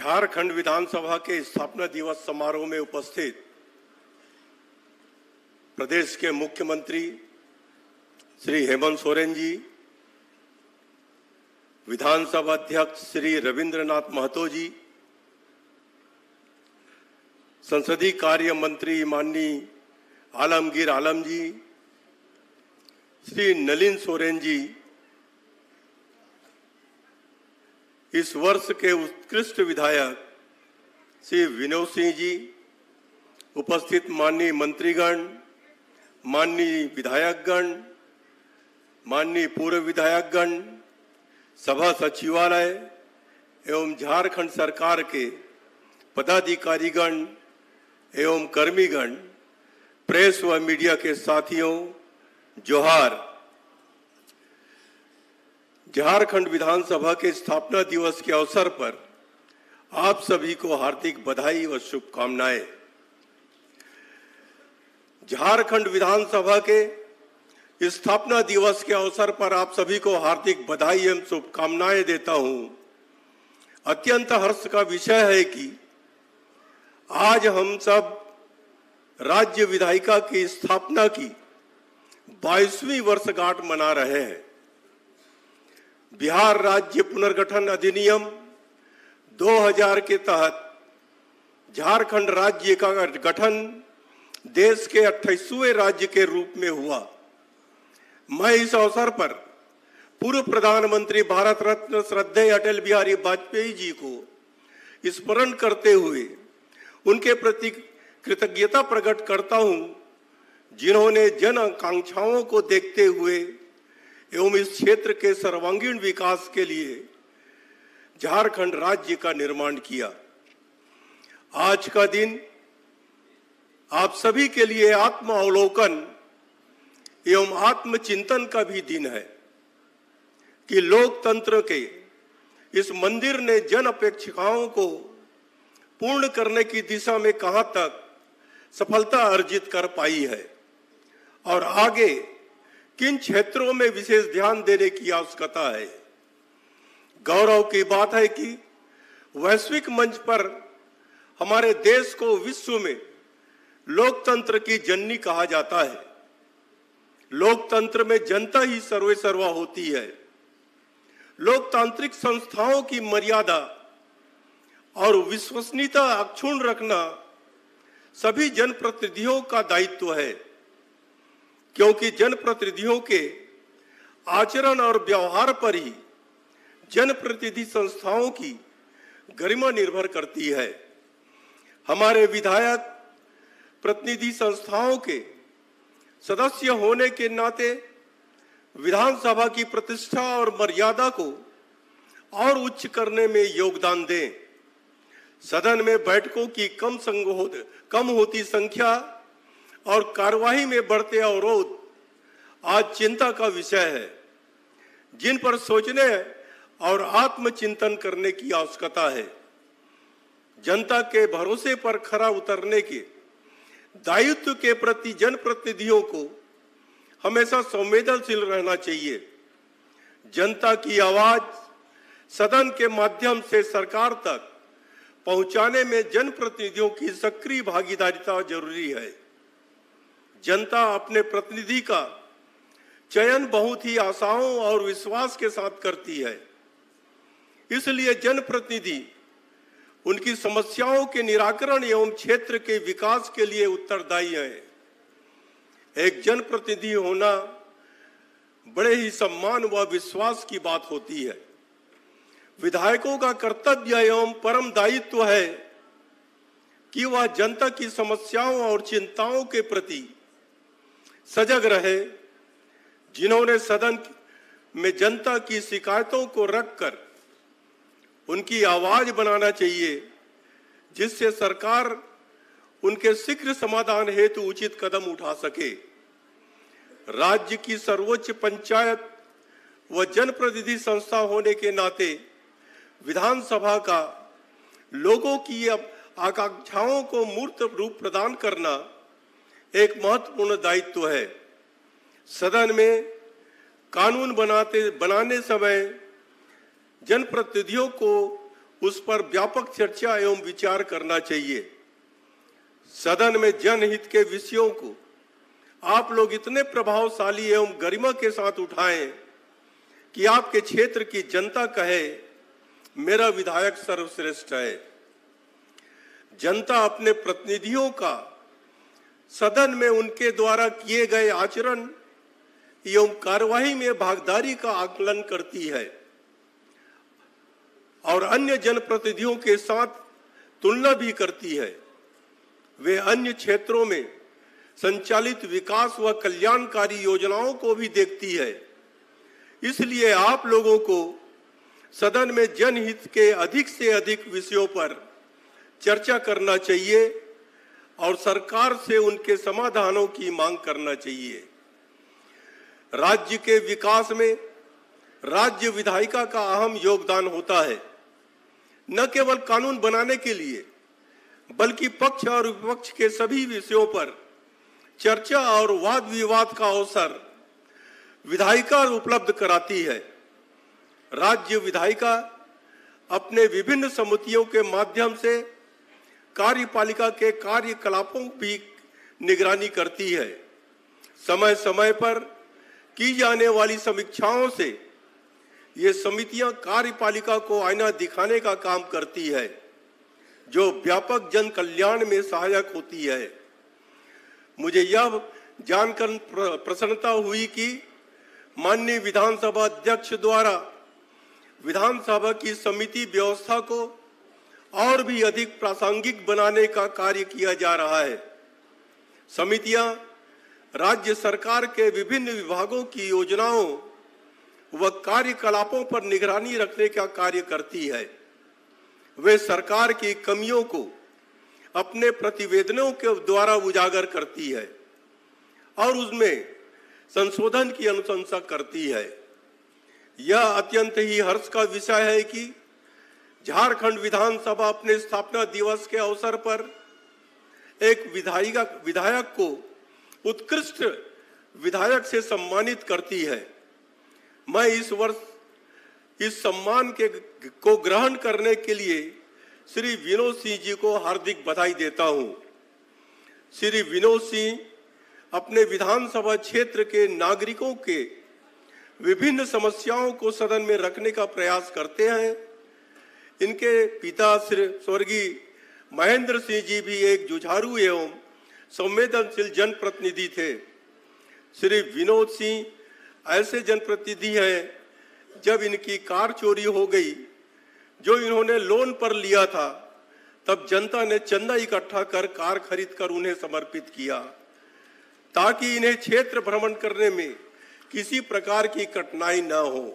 झारखंड विधानसभा के स्थापना दिवस समारोह में उपस्थित प्रदेश के मुख्यमंत्री श्री हेमंत सोरेन जी, विधानसभा अध्यक्ष श्री रविंद्रनाथ महतो जी, संसदीय कार्य मंत्री माननीय आलमगीर आलम जी, श्री नलिन सोरेन जी, इस वर्ष के उत्कृष्ट विधायक श्री विनोद सिंह जी, उपस्थित माननीय मंत्रीगण, माननीय विधायकगण, माननीय पूर्व विधायकगण, सभा सचिवालय एवं झारखंड सरकार के पदाधिकारीगण एवं कर्मीगण, प्रेस व मीडिया के साथियों, जोहार। झारखंड विधानसभा के स्थापना दिवस के अवसर पर आप सभी को हार्दिक बधाई व शुभकामनाएं। झारखंड विधानसभा के स्थापना दिवस के अवसर पर आप सभी को हार्दिक बधाई एवं शुभकामनाएं देता हूं। अत्यंत हर्ष का विषय है कि आज हम सब राज्य विधायिका की स्थापना की 22वीं वर्षगांठ मना रहे हैं। बिहार राज्य पुनर्गठन अधिनियम 2000 के तहत झारखंड राज्य का गठन देश के 28वें राज्य के रूप में हुआ। मैं इस अवसर पर पूर्व प्रधानमंत्री भारत रत्न श्रद्धेय अटल बिहारी वाजपेयी जी को स्मरण करते हुए उनके प्रति कृतज्ञता प्रकट करता हूं, जिन्होंने जन आकांक्षाओं को देखते हुए एवं इस क्षेत्र के सर्वांगीण विकास के लिए झारखंड राज्य का निर्माण किया। आज का दिन आप सभी के लिए आत्म अवलोकन एवं आत्मचिंतन का भी दिन है कि लोकतंत्र के इस मंदिर ने जन अपेक्षाओं को पूर्ण करने की दिशा में कहां तक सफलता अर्जित कर पाई है और आगे किन क्षेत्रों में विशेष ध्यान देने की आवश्यकता है। गौरव की बात है कि वैश्विक मंच पर हमारे देश को विश्व में लोकतंत्र की जननी कहा जाता है। लोकतंत्र में जनता ही सर्वेसर्वा होती है। लोकतांत्रिक संस्थाओं की मर्यादा और विश्वसनीयता अक्षुण्ण रखना सभी जनप्रतिनिधियों का दायित्व है, क्योंकि जनप्रतिनिधियों के आचरण और व्यवहार पर ही जनप्रतिनिधि संस्थाओं की गरिमा निर्भर करती है। हमारे विधायक प्रतिनिधि संस्थाओं के सदस्य होने के नाते विधानसभा की प्रतिष्ठा और मर्यादा को और उच्च करने में योगदान दें। सदन में बैठकों की कम होती संख्या और कार्यवाही में बढ़ते अवरोध आज चिंता का विषय है, जिन पर सोचने और आत्मचिंतन करने की आवश्यकता है। जनता के भरोसे पर खरा उतरने के दायित्व के प्रति जनप्रतिनिधियों को हमेशा संवेदनशील रहना चाहिए। जनता की आवाज सदन के माध्यम से सरकार तक पहुंचाने में जनप्रतिनिधियों की सक्रिय भागीदारिता जरूरी है। जनता अपने प्रतिनिधि का चयन बहुत ही आशाओं और विश्वास के साथ करती है। इसलिए जनप्रतिनिधि उनकी समस्याओं के निराकरण एवं क्षेत्र के विकास के लिए उत्तरदायी है। एक जनप्रतिनिधि होना बड़े ही सम्मान व विश्वास की बात होती है। विधायकों का कर्तव्य एवं परम दायित्व है कि वह जनता की समस्याओं और चिंताओं के प्रति सजग रहे। जिन्होंने सदन में जनता की शिकायतों को रखकर उनकी आवाज बनाना चाहिए, जिससे सरकार उनके शीघ्र समाधान हेतु उचित कदम उठा सके। राज्य की सर्वोच्च पंचायत व जनप्रतिनिधि संस्था होने के नाते विधानसभा का लोगों की आकांक्षाओं को मूर्त रूप प्रदान करना एक महत्वपूर्ण दायित्व है। सदन में कानून बनाने समय जनप्रतिनिधियों को उस पर व्यापक चर्चा एवं विचार करना चाहिए। सदन में जनहित के विषयों को आप लोग इतने प्रभावशाली एवं गरिमा के साथ उठाएं कि आपके क्षेत्र की जनता कहे मेरा विधायक सर्वश्रेष्ठ है। जनता अपने प्रतिनिधियों का सदन में उनके द्वारा किए गए आचरण एवं कार्यवाही में भागीदारी का आकलन करती है और अन्य जनप्रतिनिधियों के साथ तुलना भी करती है। वे अन्य क्षेत्रों में संचालित विकास व कल्याणकारी योजनाओं को भी देखती है। इसलिए आप लोगों को सदन में जनहित के अधिक से अधिक विषयों पर चर्चा करना चाहिए और सरकार से उनके समाधानों की मांग करना चाहिए। राज्य के विकास में राज्य विधायिका का अहम योगदान होता है। न केवल कानून बनाने के लिए बल्कि पक्ष और विपक्ष के सभी विषयों पर चर्चा और वाद विवाद का अवसर विधायिका उपलब्ध कराती है। राज्य विधायिका अपने विभिन्न समितियों के माध्यम से कार्यपालिका के कार्यकलापों की निगरानी करती है। समय समय पर की जाने वाली समीक्षाओं से ये समितियां कार्यपालिका को आईना दिखाने का काम करती है, जो व्यापक जन कल्याण में सहायक होती है। मुझे यह जानकर प्रसन्नता हुई कि माननीय विधानसभा अध्यक्ष द्वारा विधानसभा की समिति व्यवस्था को और भी अधिक प्रासंगिक बनाने का कार्य किया जा रहा है। समितियां राज्य सरकार के विभिन्न विभागों की योजनाओं व कार्यकलापों पर निगरानी रखने का कार्य करती है। वे सरकार की कमियों को अपने प्रतिवेदनों के द्वारा उजागर करती है और उसमें संशोधन की अनुशंसा करती है। यह अत्यंत ही हर्ष का विषय है कि झारखंड विधानसभा अपने स्थापना दिवस के अवसर पर एक विधायक को उत्कृष्ट विधायक से सम्मानित करती है। मैं इस वर्ष इस सम्मान को ग्रहण करने के लिए श्री विनोद सिंह जी को हार्दिक बधाई देता हूं। श्री विनोद सिंह अपने विधानसभा क्षेत्र के नागरिकों के विभिन्न समस्याओं को सदन में रखने का प्रयास करते हैं। इनके पिता श्री स्वर्गीय महेंद्र सिंह जी भी एक जुझारू एवं संवेदनशील जनप्रतिनिधि थे। श्री विनोद सिंह ऐसे जनप्रतिनिधि हैं, जब इनकी कार चोरी हो गई जो इन्होंने लोन पर लिया था, तब जनता ने चंदा इकट्ठा कर कार खरीदकर उन्हें समर्पित किया ताकि इन्हें क्षेत्र भ्रमण करने में किसी प्रकार की कठिनाई न हो।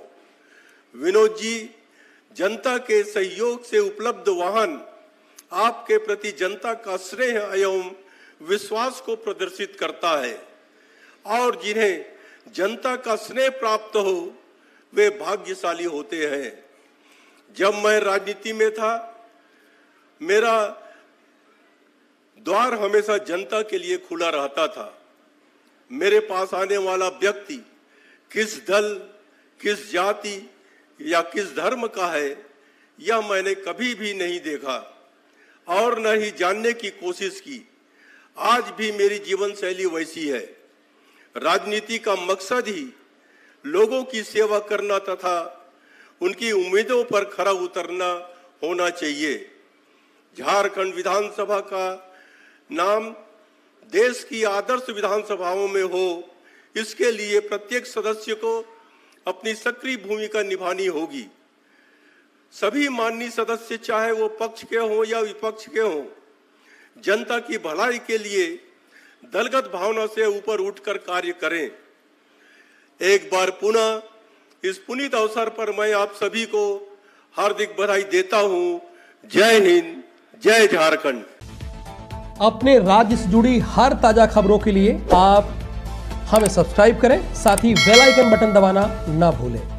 विनोद जी जनता के सहयोग से उपलब्ध वाहन आपके प्रति जनता का स्नेह एवं विश्वास को प्रदर्शित करता है और जिन्हें जनता का स्नेह प्राप्त हो वे भाग्यशाली होते हैं। जब मैं राजनीति में था, मेरा द्वार हमेशा जनता के लिए खुला रहता था। मेरे पास आने वाला व्यक्ति किस दल, किस जाति या किस धर्म का है, यह मैंने कभी भी नहीं देखा और न ही जानने की कोशिश की। आज भी मेरी जीवन शैली वैसी है। राजनीति का मकसद ही लोगों की सेवा करना तथा उनकी उम्मीदों पर खरा उतरना होना चाहिए। झारखंड विधानसभा का नाम देश की आदर्श विधानसभाओं में हो, इसके लिए प्रत्येक सदस्य को अपनी सक्रिय भूमिका निभानी होगी। सभी माननीय सदस्य, चाहे वो पक्ष के हों या विपक्ष के हों, जनता की भलाई के लिए दलगत भावना से ऊपर उठकर कार्य करें। एक बार पुनः इस पुनीत अवसर पर मैं आप सभी को हार्दिक बधाई देता हूं। जय हिंद, जय झारखंड। अपने राज्य से जुड़ी हर ताजा खबरों के लिए आप हमें सब्सक्राइब करें, साथ ही बेल आइकन बटन दबाना ना भूलें।